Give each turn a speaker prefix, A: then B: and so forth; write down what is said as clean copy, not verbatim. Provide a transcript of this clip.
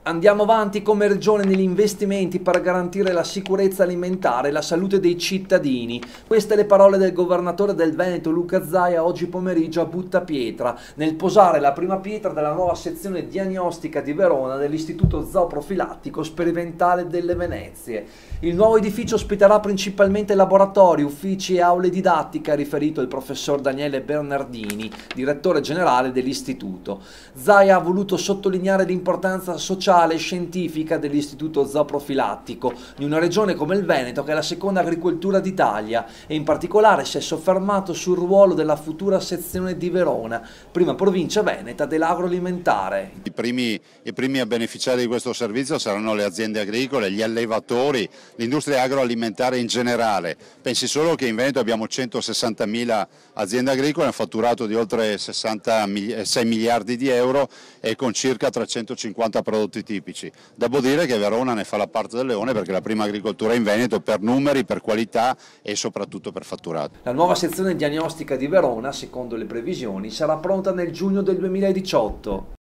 A: Andiamo avanti come regione negli investimenti per garantire la sicurezza alimentare e la salute dei cittadini. Queste le parole del governatore del Veneto Luca Zaia oggi pomeriggio a Buttapietra, nel posare la prima pietra della nuova sezione diagnostica di Verona dell'Istituto Zooprofilattico Sperimentale delle Venezie. Il nuovo edificio ospiterà principalmente laboratori, uffici e aule didattiche, ha riferito il professor Daniele Bernardini, direttore generale dell'istituto. Zaia ha voluto sottolineare l'importanza sociale e scientifica dell'Istituto Zooprofilattico di una regione come il Veneto, che è la seconda agricoltura d'Italia, e in particolare si è soffermato sul ruolo della futura sezione di Verona, prima provincia veneta dell'agroalimentare.
B: I primi a beneficiare di questo servizio saranno le aziende agricole, gli allevatori, l'industria agroalimentare in generale. Pensi solo che in Veneto abbiamo 160.000 aziende agricole, un fatturato di oltre 6 miliardi di euro e con circa 350 prodotti tipici. Devo dire che Verona ne fa la parte del leone, perché è la prima agricoltura in Veneto per numeri, per qualità e soprattutto per fatturato.
A: La nuova sezione diagnostica di Verona, secondo le previsioni, sarà pronta nel giugno del 2018.